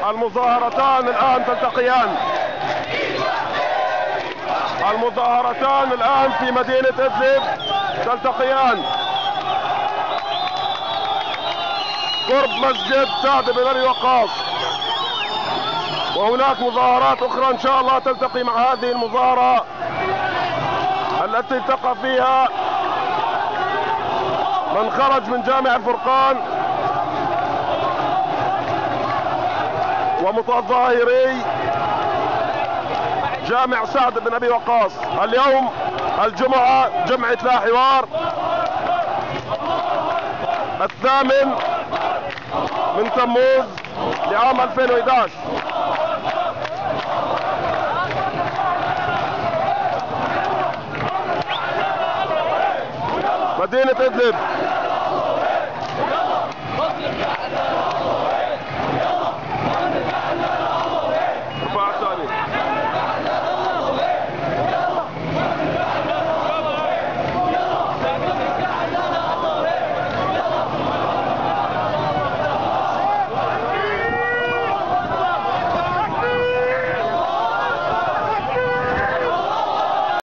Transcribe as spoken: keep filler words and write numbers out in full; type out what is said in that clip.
المظاهرتان الآن تلتقيان. المظاهرتان الآن في مدينة إدلب تلتقيان قرب مسجد سعد بن أبي وقاص، وهناك مظاهرات أخرى إن شاء الله تلتقي مع هذه المظاهرة التي التقى فيها من خرج من جامع الفرقان ومتظاهري جامع سعد بن أبي وقاص. اليوم الجمعة جمعة لا حوار الثامن من تموز لعام ألفين وإحدى عشر. مدينة إدلب